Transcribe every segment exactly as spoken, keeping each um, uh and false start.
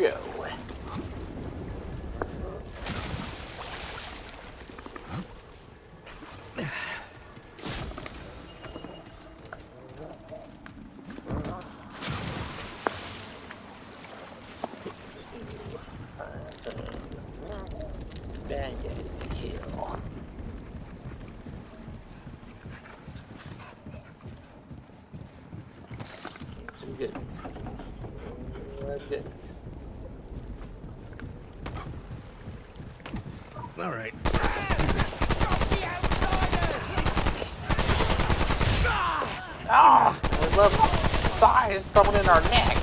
go. Bad guys to kill. Some goods. More goods. All right. Ah! I love size throwing in our neck.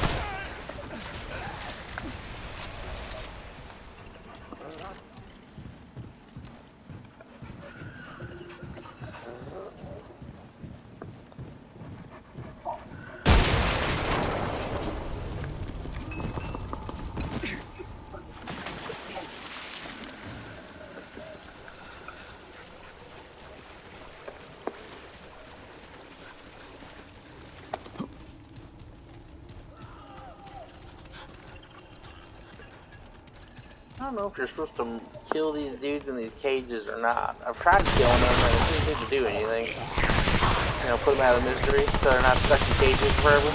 I don't know if you're supposed to kill these dudes in these cages or not. I've tried killing them and it didn't seem to do anything. You know, put them out of misery so they're not stuck in cages forever.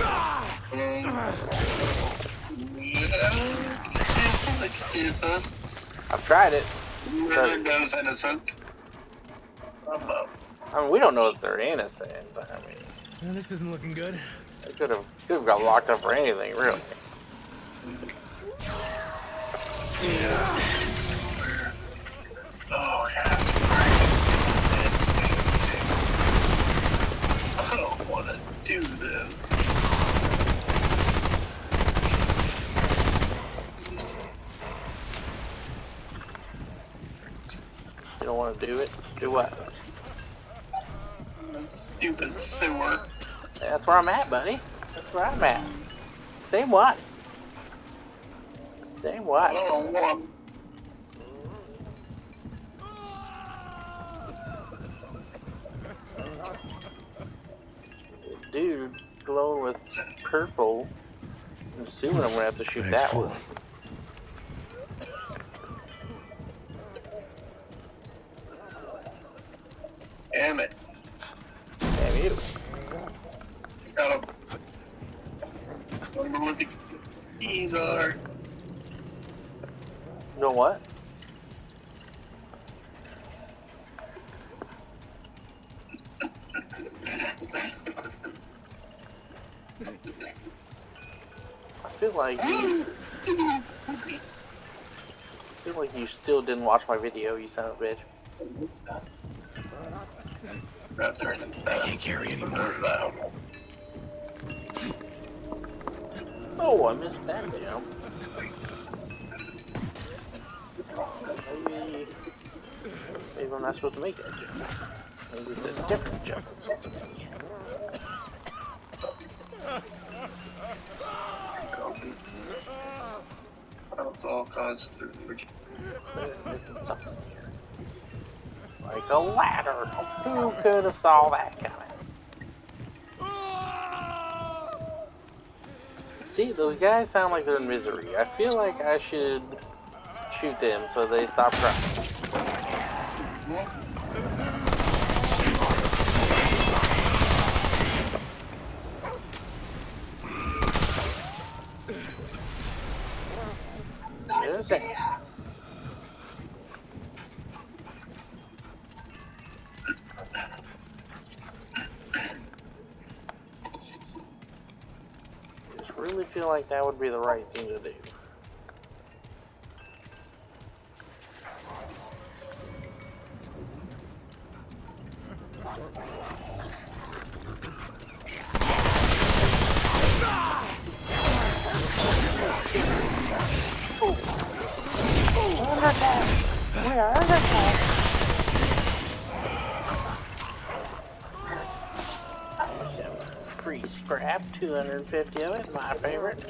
I've tried it. But, Those innocent. I mean, we don't know if they're innocent, but I mean... Well, this isn't looking good. They could have could have got locked up for anything, really. Yeah. Oh, yeah. I don't want to do this. You don't want to do it? Do what? Stupid sewer. That's where I'm at, buddy. That's where I'm at. Same what? Same what? I don't want. Dude glowing with purple. I'm assuming I'm gonna have to shoot Bag's that full. one. Damn it. Damn you. Got him. I wonder what the keys are. You know what? I feel like you... I feel like you still didn't watch my video, you son of a bitch. I can't carry anymore. Oh, I missed that jump. Maybe... Maybe I'm not supposed to make that jump. Maybe it's a different jump I'm supposed to make. That's all cause Missing something here. Like a ladder. Who could have saw that coming? See, those guys sound like they're in misery. I feel like I should shoot them so they stop crying. Just saying. Just really feel like that would be the right thing to do. Under attack! We are under attack! Some free scrap, two hundred fifty of it, my favorite.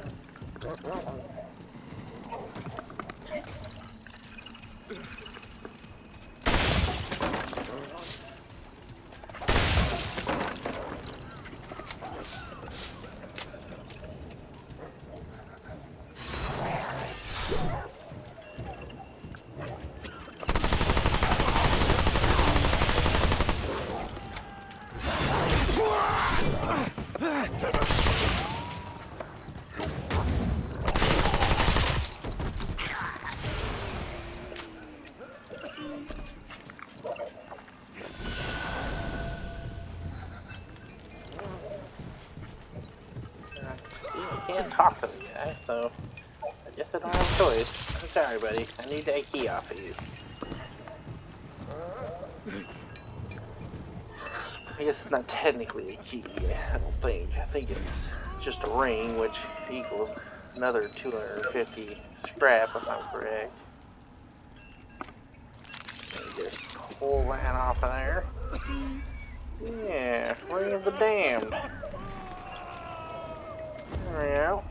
Can't talk to the guy, so I guess I don't have a choice. I'm sorry, buddy. I need that key off of you. I guess it's not technically a key, I don't think. I think it's just a ring, which equals another two hundred fifty scrap, if I'm correct. Just pull that off of there. Yeah, ring of the damned. There we go.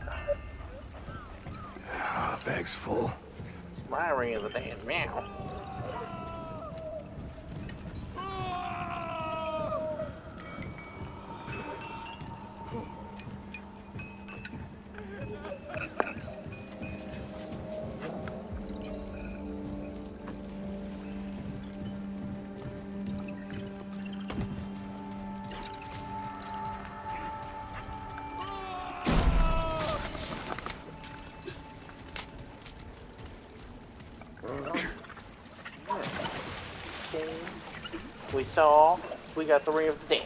Ah, bag's full. My ring of the damned, meow. We saw, we got the ring of the damned.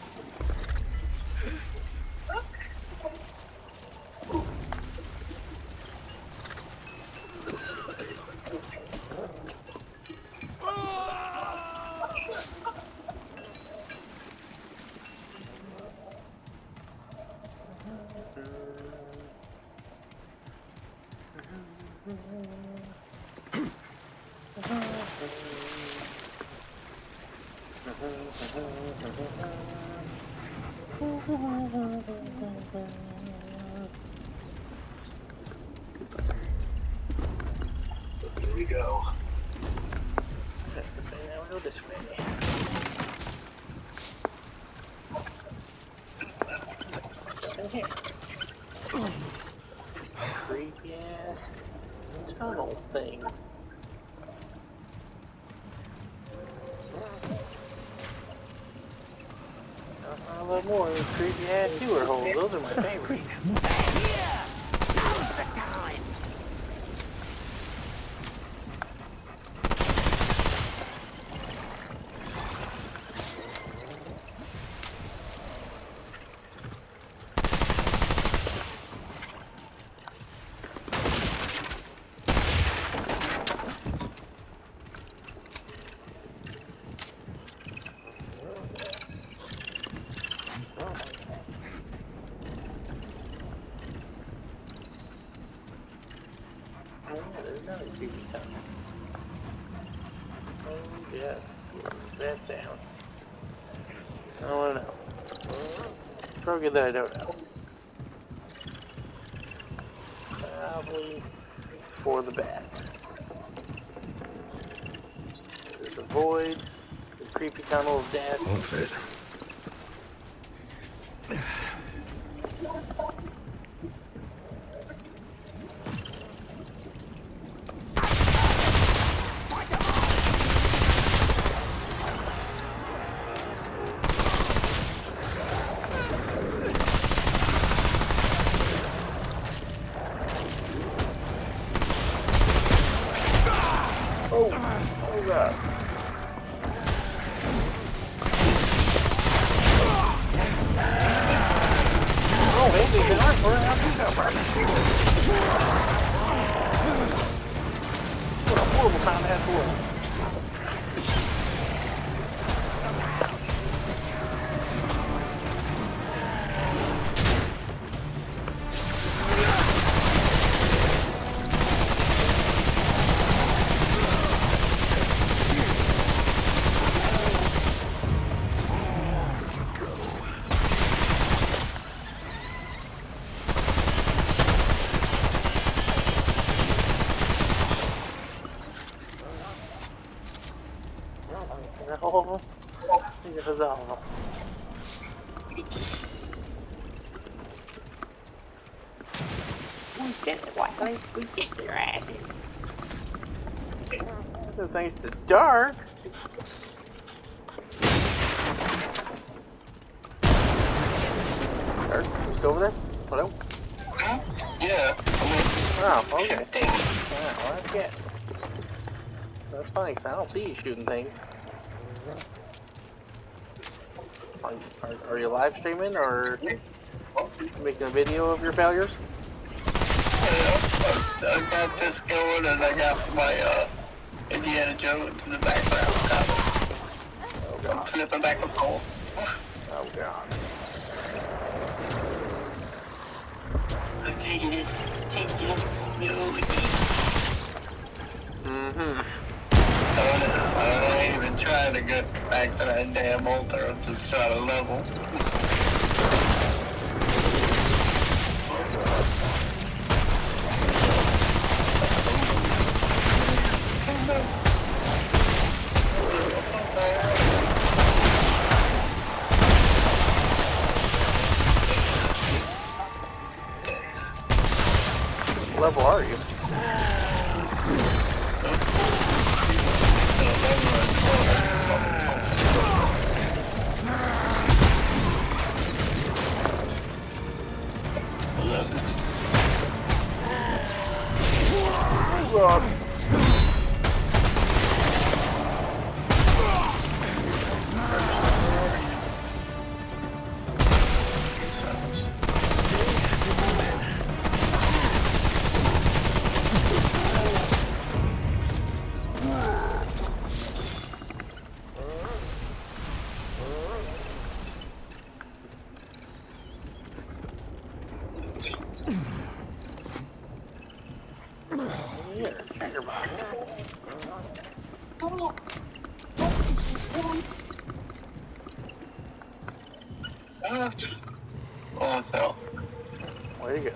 Here we go. Now we go this way. In here. Creepy ass tunnel thing. A little more of those creepy ass sewer holes. Those are my favorite. Another creepy tunnel. Oh yeah, what's that sound? I don't know. Probably good that I don't know. Probably for the best. There's a void, the creepy tunnel of death. Won't fit. Oh, oh god. Oh, hey, they can work. Where have you come from? What a horrible time to have to work. Is that all of them? I think it was all of them. We did it, Wiley. We kicked their asses. So thanks to Dark. Kurt, you still over there? Hello? Huh? Yeah. Oh, okay. Yeah, well, that's good. That's funny, because I don't see you shooting things. Are, are, are you live streaming, or making a video of your failures? I got this going, and I got my uh, Indiana Jones in the background. Oh, God. I'm flipping back and forth. Oh, God. I'm taking it, taking it slowly. Mm-hmm. I ain't even trying to get back to that damn altar. I'm just trying to level. What level are you? God. Here, trigger box. Oh, no. Where you go?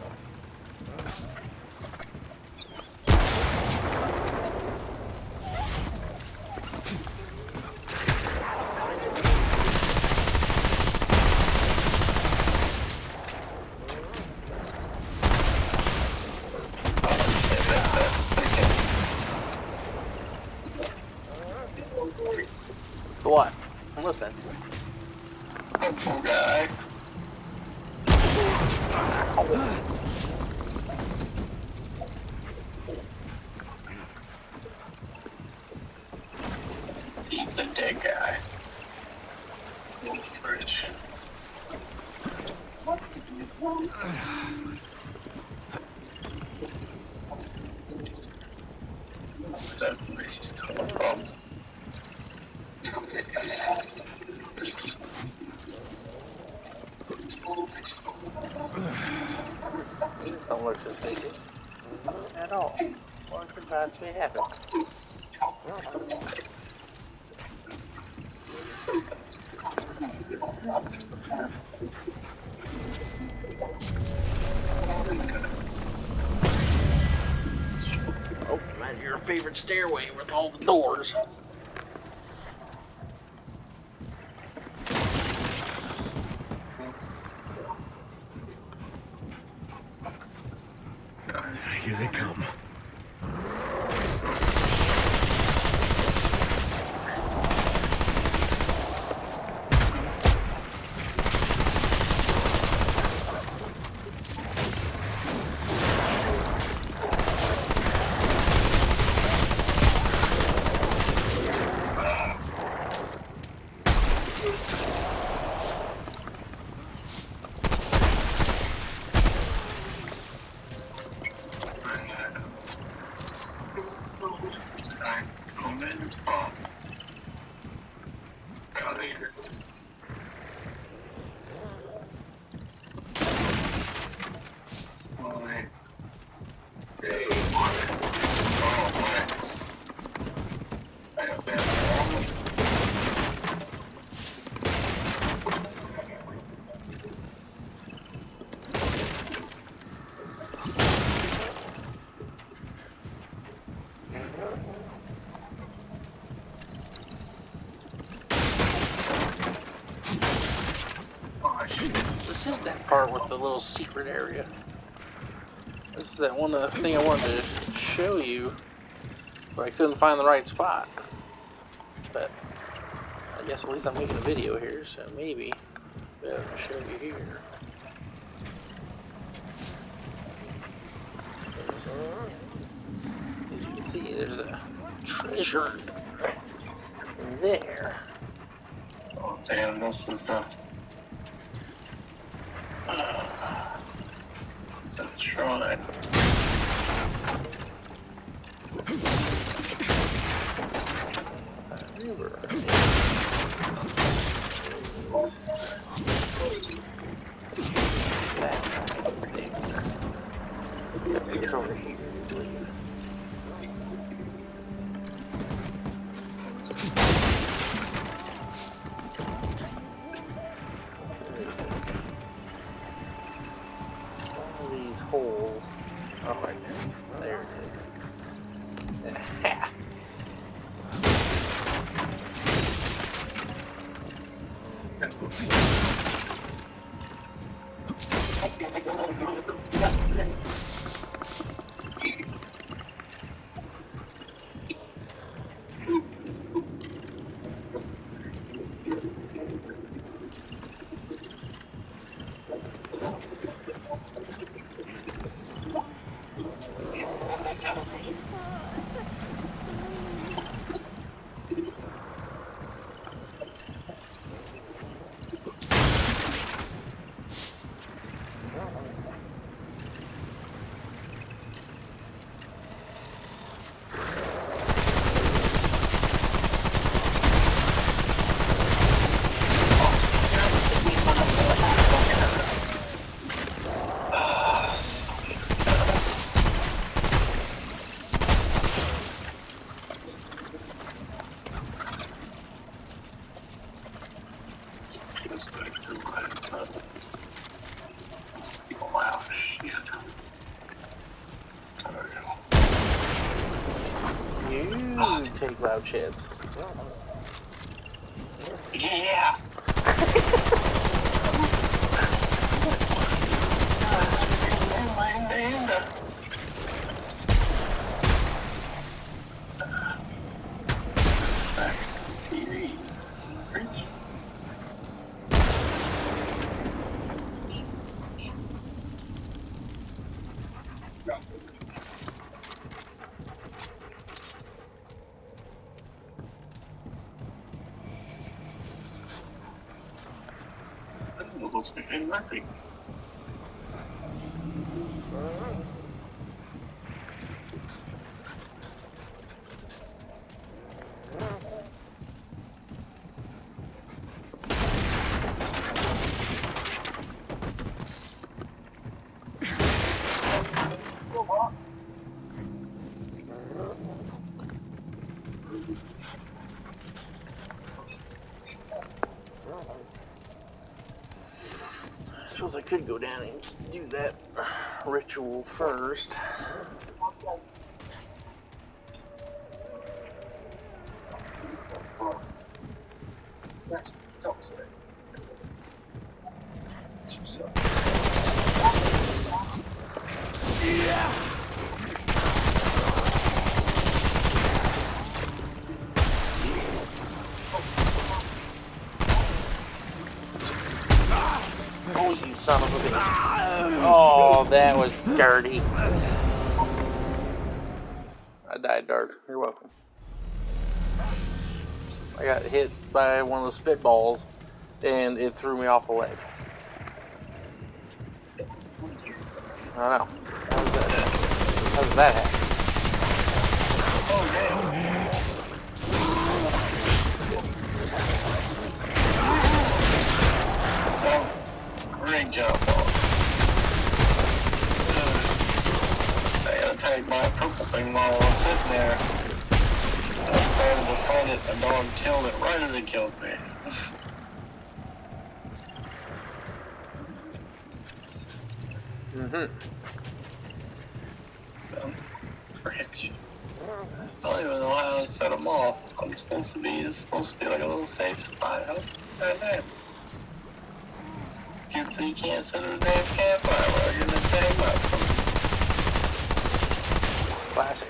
So what? I'm listening. Oh, poor guy. He's a dead guy. Rich. That's where she's coming from. These don't look suspicious at all. What could possibly happen? Oh, that's your favorite stairway with all the doors. Here they come. This is that part with the little secret area. This is that one of the thing I wanted to show you, but I couldn't find the right spot. But I guess at least I'm making a video here, so maybe I'll be able to show you here. As you can see, there's a treasure there. Oh damn, this is the... Uh, it's a shrine. Get over here, please. All these holes. Oh, right there. There it is. Ha! You take loud shits. Yeah! Nothing. I suppose I could go down and do that ritual first. Oh, you son of a bitch. Oh, that was dirty. I died, Dart. You're welcome. I got hit by one of those spitballs, and it threw me off the ledge. I don't know. How does that happen? How does that happen? Oh, damn. Great job, boss. I gotta take my purple thing while I was sitting there. I started to fight it, the dog killed it right as it killed me. Mm-hmm. Um, Rich. I don't even know how I set them off. I'm supposed to be, it's supposed to be like a little safe spot. How did that? So you can't sit at the damn campfire while you're in the same muscle. Classic.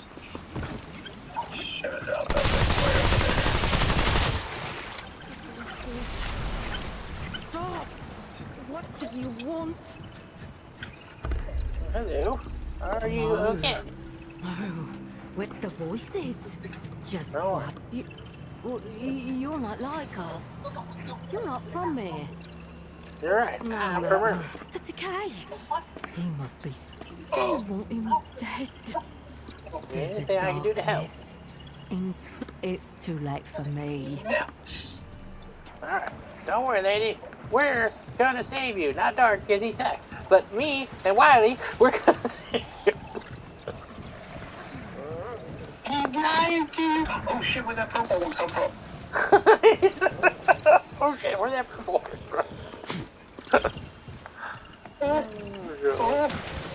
Shut it up, that way over want? Hello. Are you No. okay? No. With the voices. Just No. quiet. You, well, y- you're not like us. You're not from here. You're right. No, I'm no. from River. The decay. He must be. s- They Oh. want him dead. There's a Anything I can do to help? darkness. In, it's too late for me. Alright. Don't worry, lady. We're gonna save you. Not Dark, because he sucks. But me and Wiley, we're gonna save you. He's lying to you. Oh shit, where'd that purple one come from? Oh shit, where'd that purple one from? Oh, oh.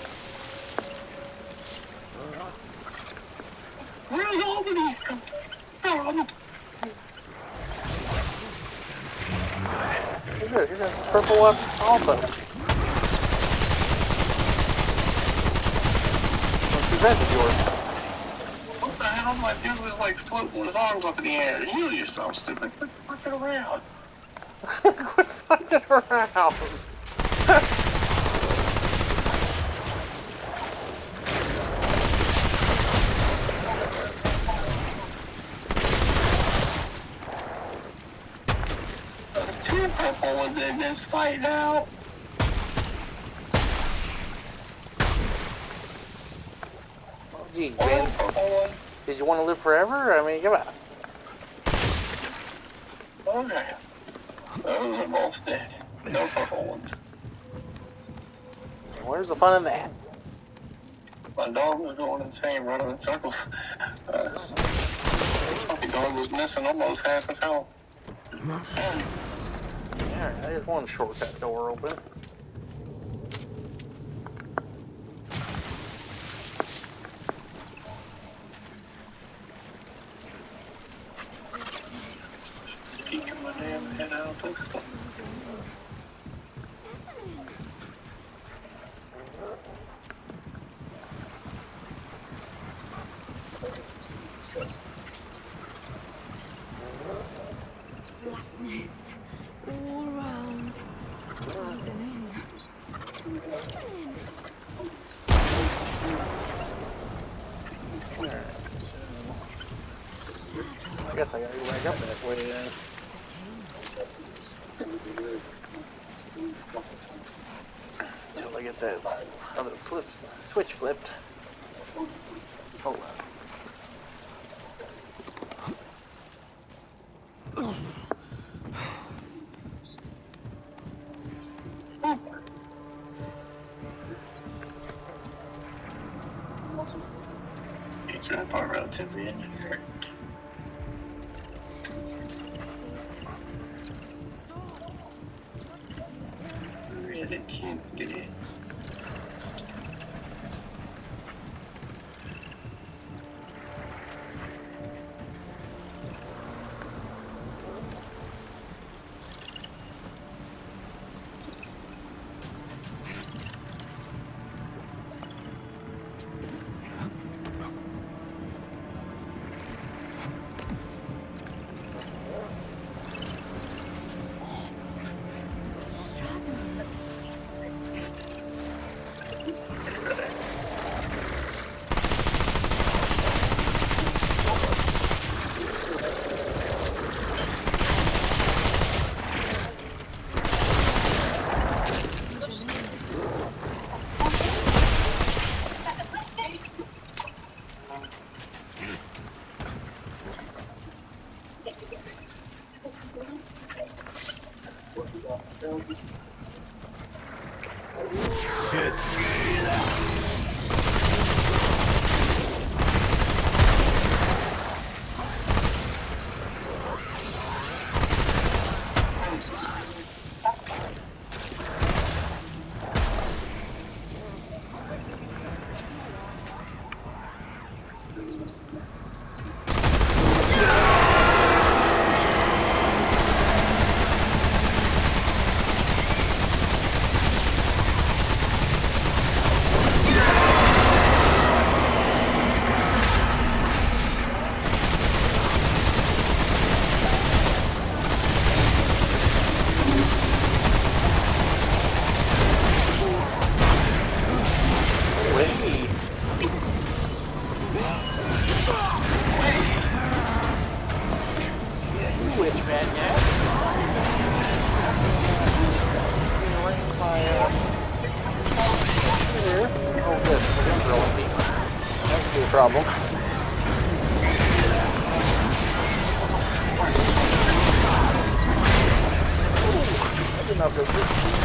Where did all of these come from? You're good. You're good. Purple one also. What's the rest of yours? What the hell my dude was like floating his arms up in the air? You yourself, stupid. Quit fucking around. Quit fucking around. There's two purple ones in this fight now. Oh, jeez, One man. purple one. Did you want to live forever? I mean, come on. Okay. Those are both dead. No purple ones. Where's the fun in that? My dog was going insane, running in circles. Uh, my dog was missing almost half his health. Alright, there's one shortcut door open. Peeking my damn head out. Blackness all around. Closing in. Closing in. Alright, so... I guess I gotta go back up that way then. Until I get that other flip, switch flipped. Hold on. It's right part relatively inaccurate. Really can't get in. bad guy. Here. Oh, good. We're going to throw me. That could be a problem. That's enough of this.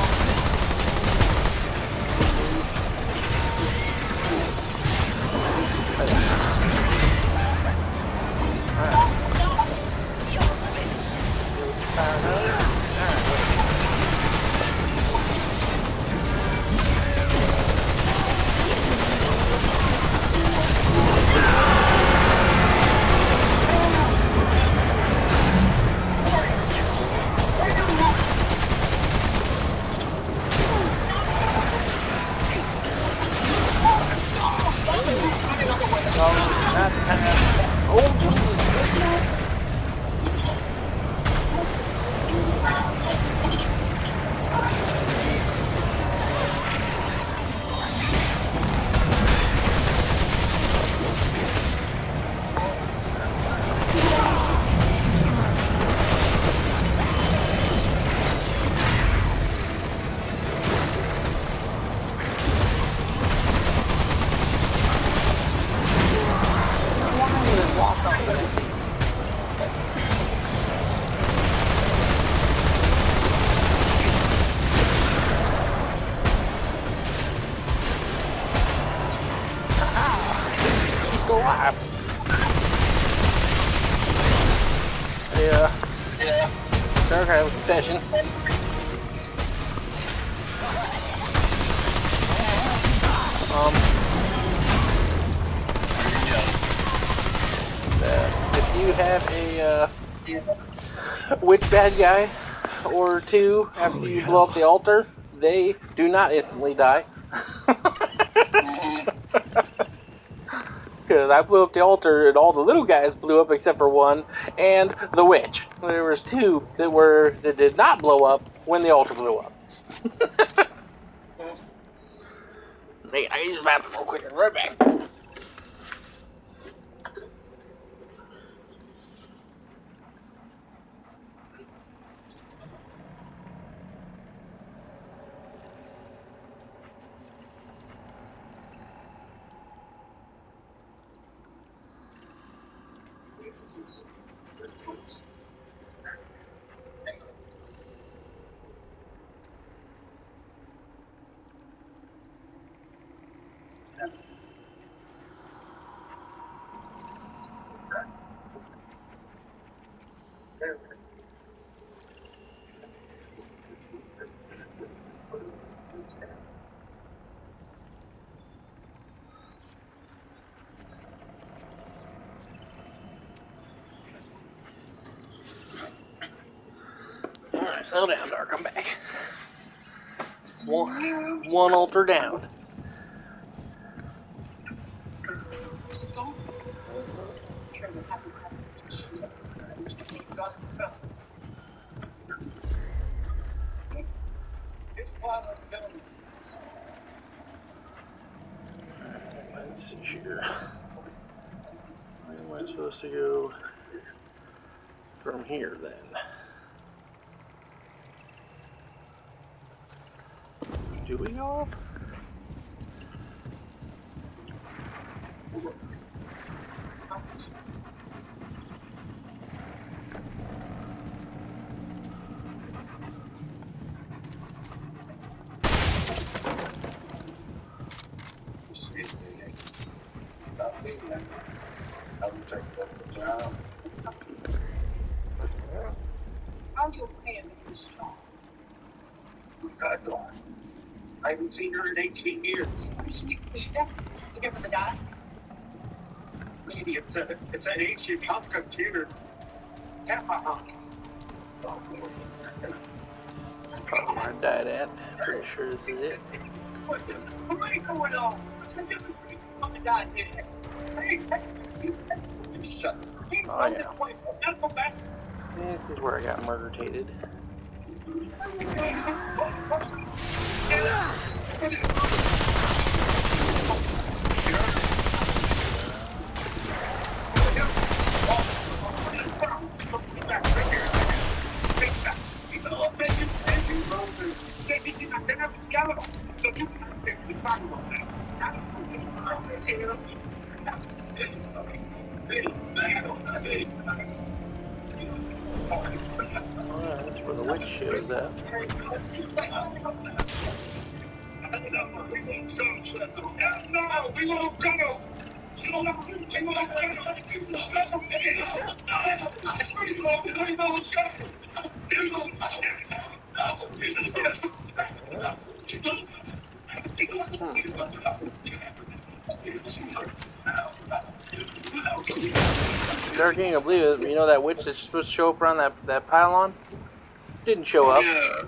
Yeah. Yeah. Okay, with confession. Um. Uh, if you have a uh, witch bad guy or two after Holy you hell. blow up the altar, they do not instantly die. Because I blew up the altar and all the little guys blew up except for one and the witch. There was two that were that did not blow up when the altar blew up. Hey, I use the bathroom real quick and right back. Alright, slow down, Dark. I'm back. One, one altar down. Let's see here. Where am I supposed to go from here then? Do we go up? How's your hand this strong? God, God. I haven't seen her in eighteen years. Is it good for the guy? Maybe it's a it's an ancient hot computer. Cat my hawk. That's probably where I died at. Pretty sure this is it. What is going on? I'm the guy here. Hey, shut up. Oh, yeah. This is where I got murder-tated. Alright, that's where the witch shows up. Dark, you ain't gonna believe it. You know that witch that's supposed to show up around that, that pylon? Didn't show up. Yeah.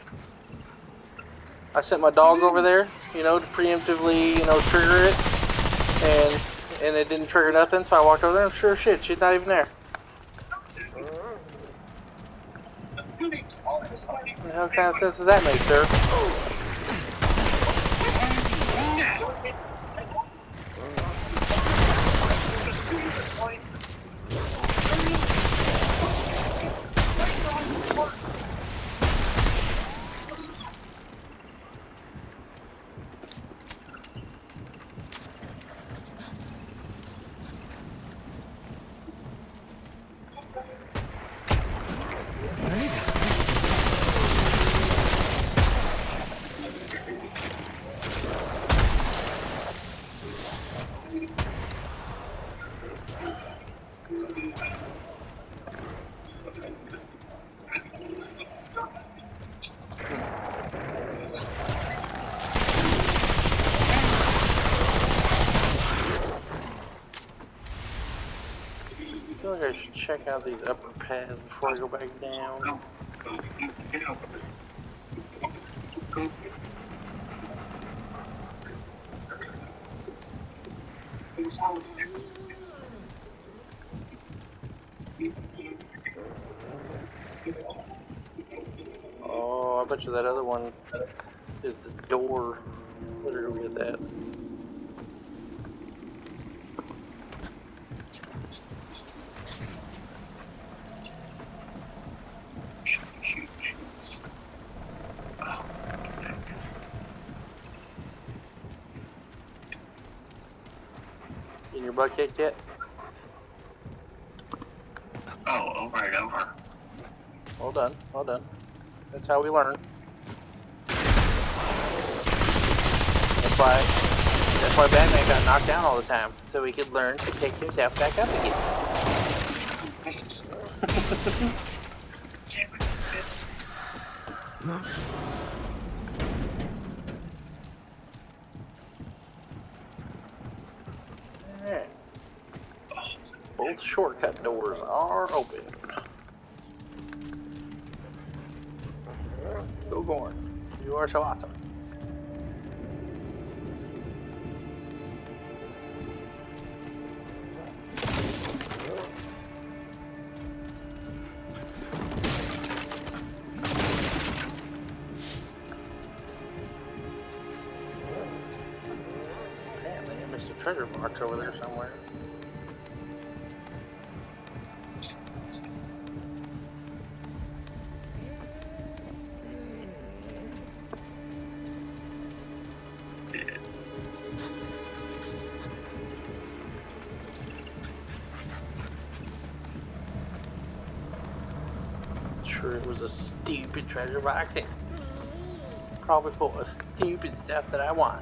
I sent my dog over there, you know, to preemptively, you know, trigger it. And and it didn't trigger nothing, so I walked over there and sure shit, she's not even there. What the hell kind of sense does that make, sir? I feel like I should check out these upper paths before I go back down. Oh, I bet you that other one is the door. Where did we get that? In your butt kicked yet? Oh, over and over. Well done, well done. That's how we learn. That's why, that's why Batman got knocked down all the time, so he could learn to pick himself back up again. Alright. Both shortcut doors are open. Go Gorn. You are so awesome. Apparently I missed a treasure box over there somewhere. Sure, it was a stupid treasure box. Probably full of stupid stuff that I want.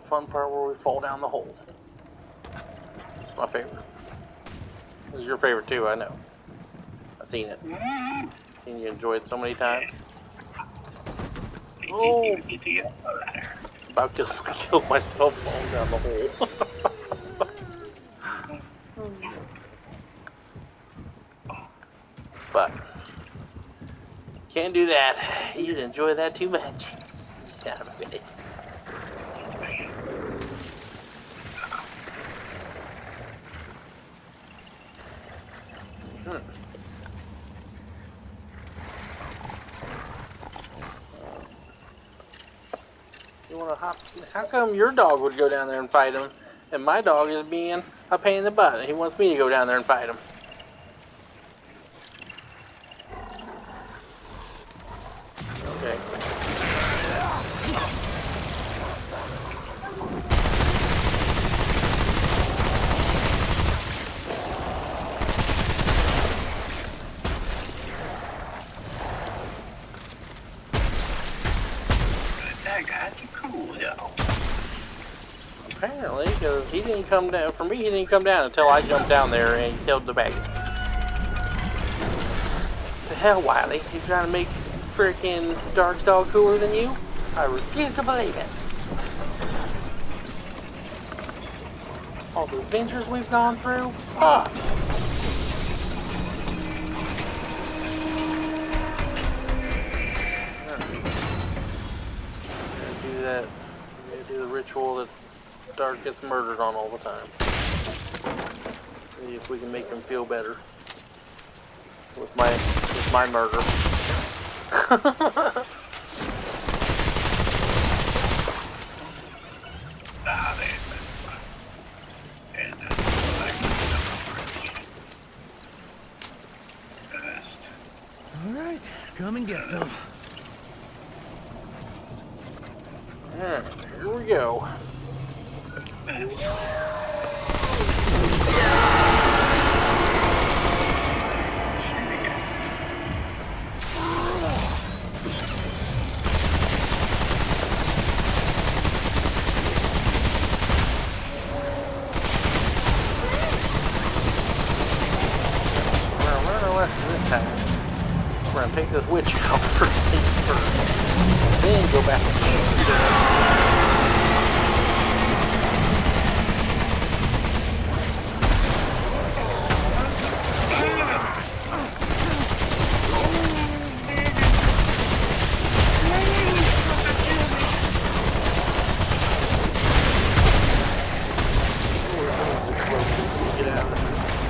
fun part where we fall down the hole. It's my favorite. This is your favorite too, I know. I've seen it. I've seen you enjoy it so many times. Oh! About to kill myself falling down the hole. But can't do that. You'd enjoy that too much. You son of a bitch. Hmm. You wanna hop? How come your dog would go down there and fight him, and my dog is being a pain in the butt? He wants me to go down there and fight him. Okay. That got you cool, though. Apparently, because he didn't come down. For me, he didn't come down until I jumped down there and he killed the baggie. The hell, Wiley? You trying to make frickin' Dark's dog cooler than you? I refuse to believe it. All the adventures we've gone through? Fuck! Do that. I'm gonna do the ritual that Dark gets murdered on all the time. See if we can make him feel better with my with my murder. All right, come and get some. Alright, here we go. Well, learn a lesson this time. We're gonna take this witch out first things first. Then go back and get out of this.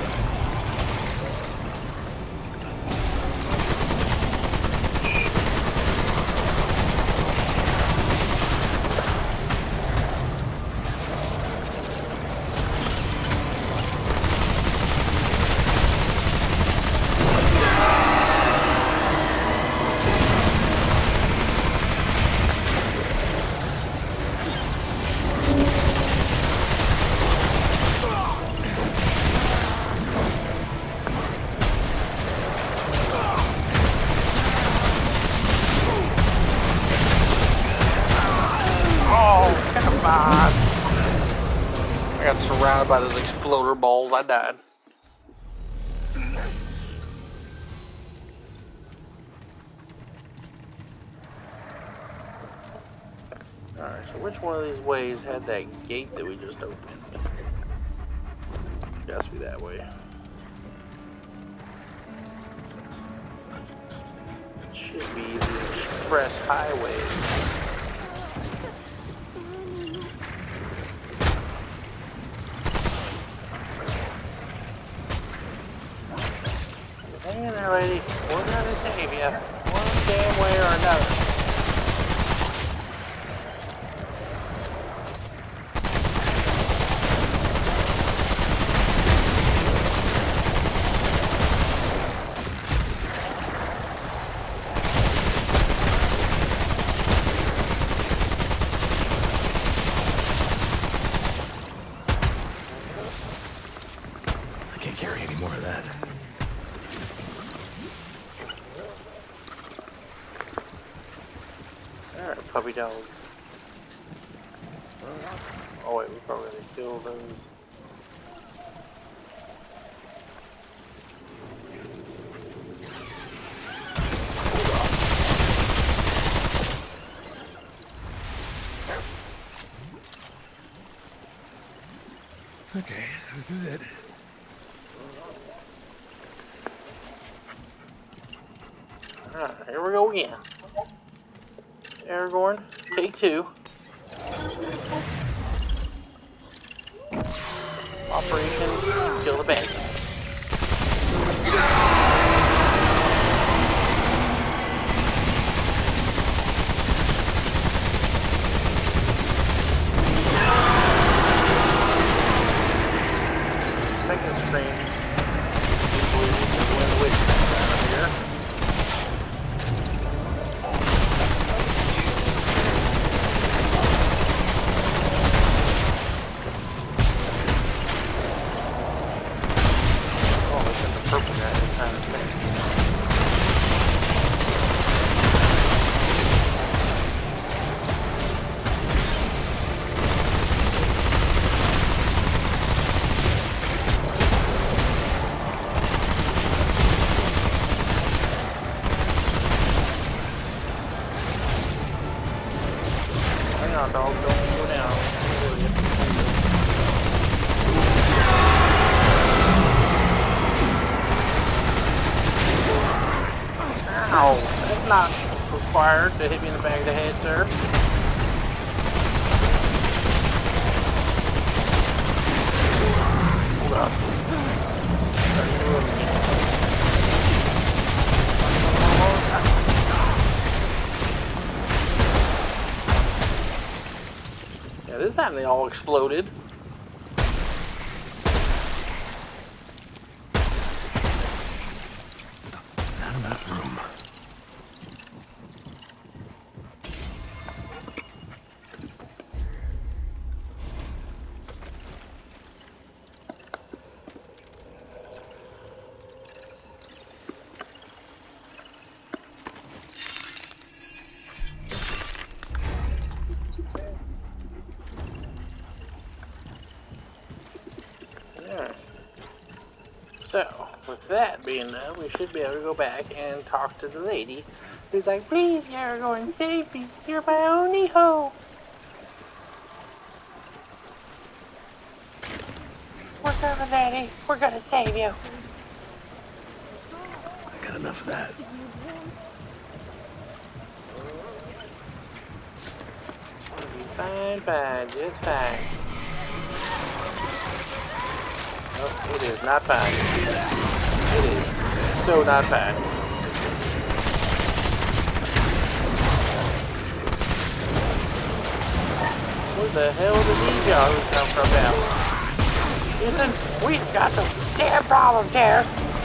I got surrounded by those exploder balls. I died. Alright, so which one of these ways had that gate that we just opened? It has to be that way. It should be the express highway. Hang in there, lady. We're gonna save you. One damn way or another. I can't carry any more of that. Alright, puppy dog. Oh wait, we probably gotta kill those. Okay, this is it. Alright, here we go again. Aragorn, take two. Operation Kill the Bad Guy. Second screen. People can win with that here. Purple guy is kind of thick. Hang on, dog, don't go down. Ow, that's not required to hit me in the back of the head, sir. Hold up. Yeah, this time they all exploded. Not enough room. Alright. So, with that being done, we should be able to go back and talk to the lady who's like, please, Aragorn, save me. You're my only hope. We're coming, Daddy. We're gonna save you. I got enough of that. Fine, fine, just fine. Oh, it is not fine. It is so not fine. Where the hell did these y'all come from now? Listen, we've got some damn problems here.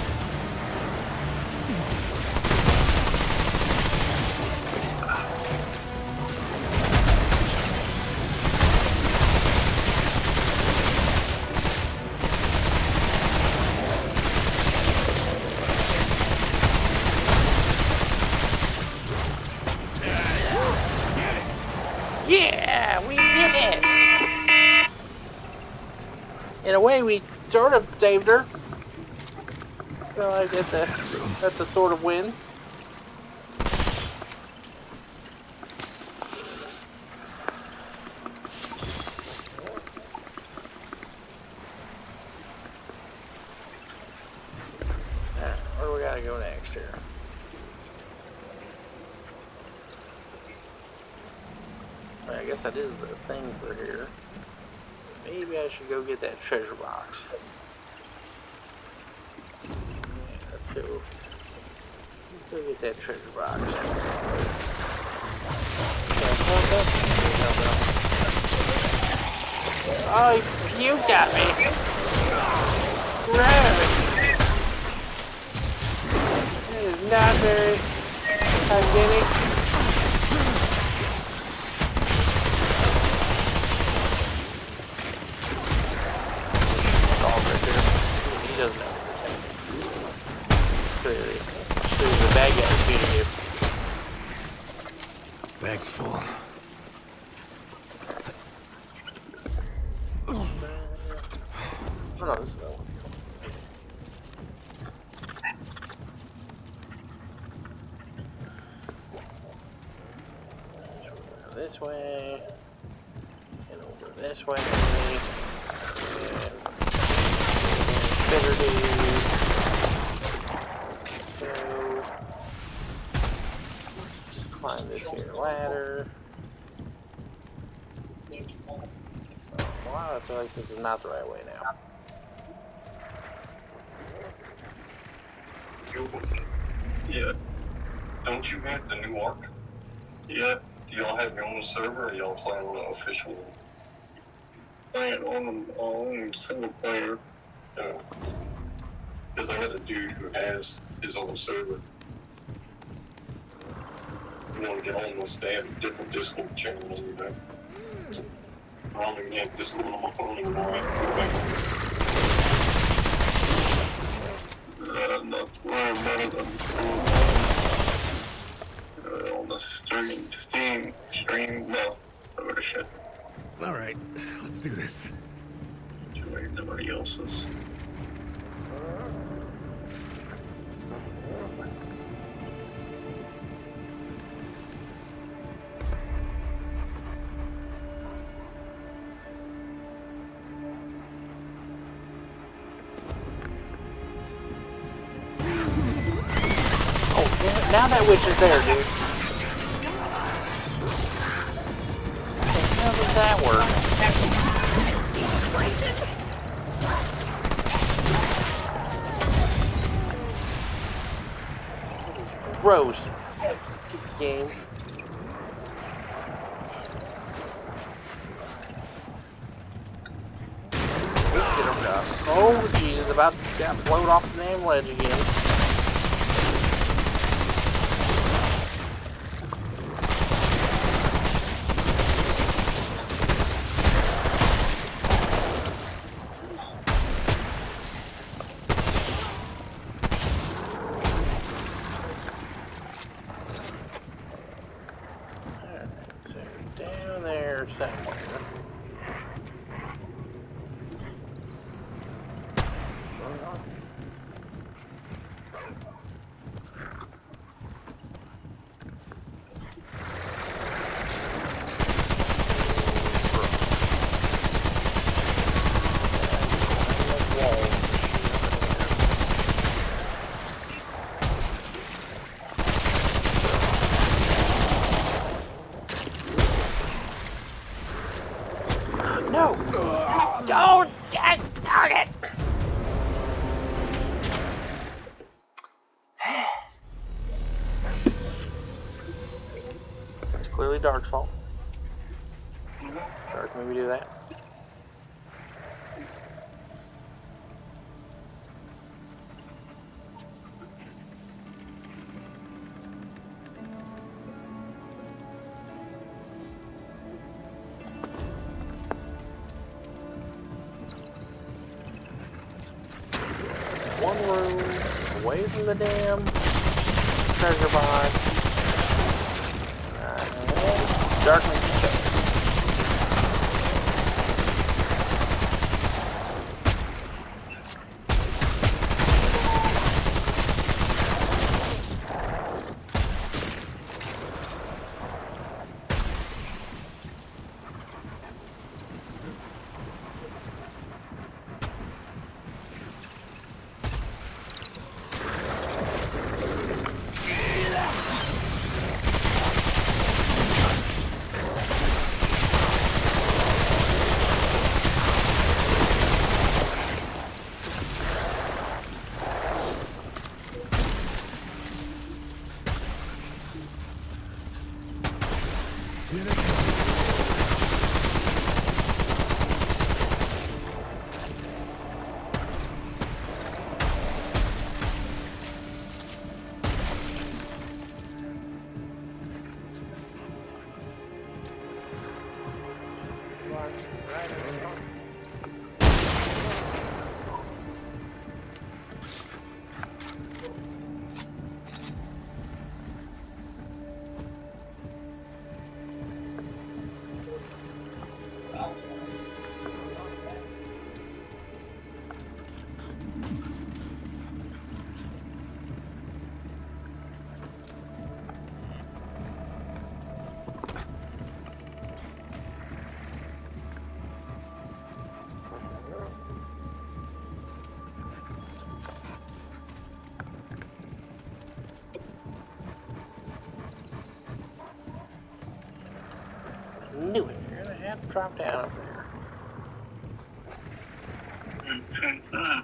Yeah, we did it! In a way, we sort of saved her. Well, I get that. That's a sort of win. Alright, where do we gotta go next here? I guess that is the thing for here. Maybe I should go get that treasure box. Yeah, let's go. Let's go get that treasure box. Oh, you got me. Grab it. It is not very hygienic. He doesn't know. Clearly. Clearly the bad guy is beating you. Bag's full. Oh no, this is going. This way, and over this way, and bigger dude. So, just climb this here ladder. Wow, I feel like this is not the right way now. Yeah. Don't you have the new arc? Yeah. Do y'all have your own server, or y'all playing on an official one? Playing on our own single player. Yeah. Because I got a dude who has his own server. You want to get on this, they have different Discord channels and that. I don't even have Discord on my phone anymore. I have to go back on. Uh, not where I'm at it, uh, on the stream, Steam, stream, no, over the shit. All right, let's do this. Enjoy nobody else's. Now that witch is there, dude. How does that work? Gross. Game. Oh, Jesus, about to got float off the damn ledge again. Somewhere. No! Don't get target! It's clearly Dark's fault. Dark made me do that. One room away from the damn treasure box. Uh, Darkness check. drop down up there? Okay, so.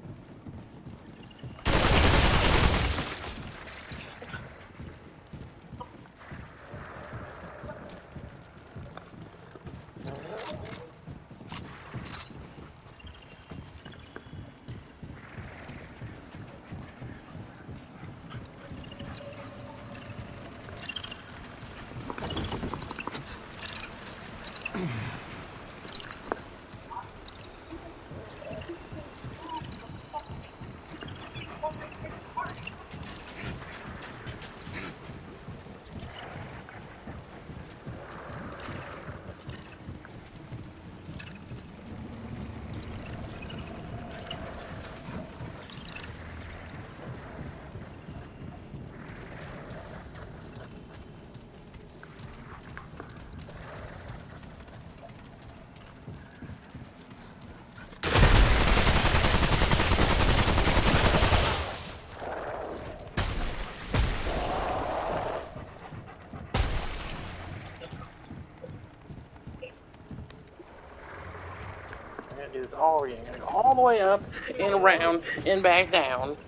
Do this all again. Gotta go all the way up and around and back down.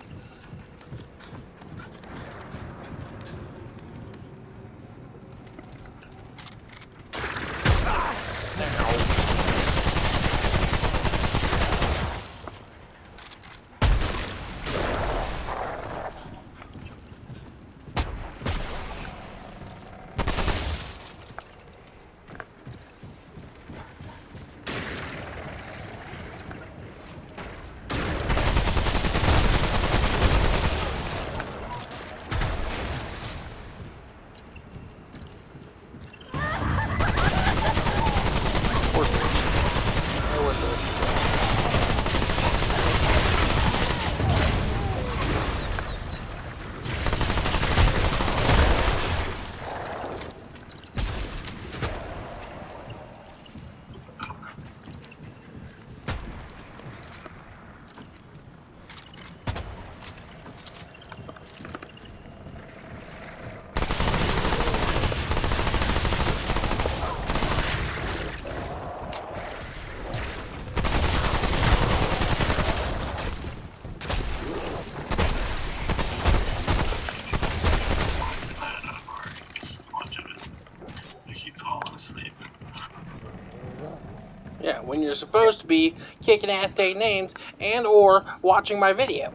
Yeah, when you're supposed to be kicking ass, taking names, and or watching my video.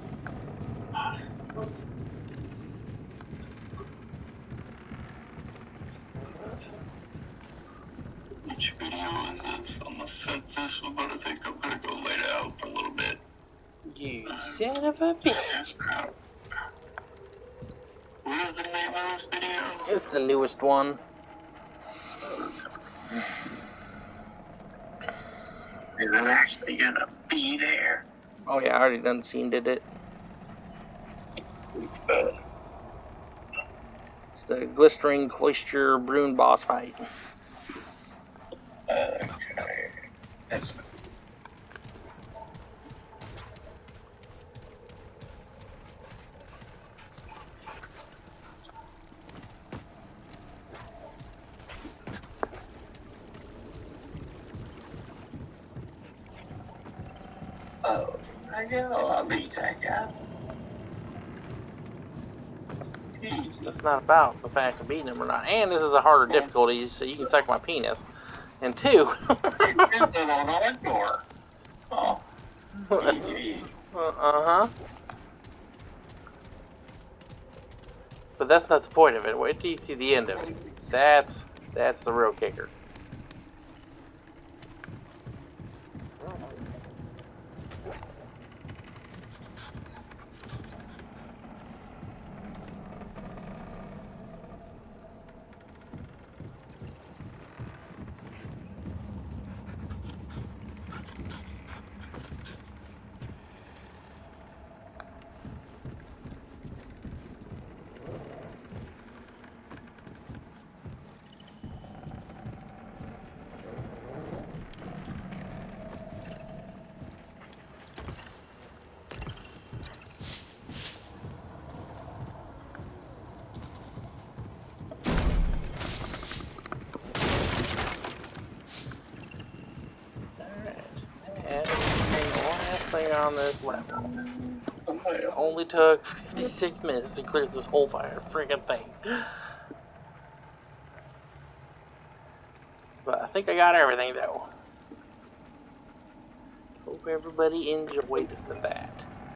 Which video is this? I'm gonna set this one, but I think I'm gonna go lay down for a little bit. You son of a bitch. What is the name of this video? It's the newest one. Is it actually gonna be there? Oh yeah, I already done seen did it. Uh, It's the Glistering Cloister Brune boss fight. okay. That's Oh, I know I'll beat that guy. It's not about the fact of beating him or not. And this is a harder difficulty, so you can suck my penis. And two... Oh. uh-huh. But that's not the point of it. Wait till you see the end of it. That's, that's the real kicker. thing on this level. It only took fifty-six minutes to clear this whole fire freaking thing. But I think I got everything though. Hope everybody enjoyed that.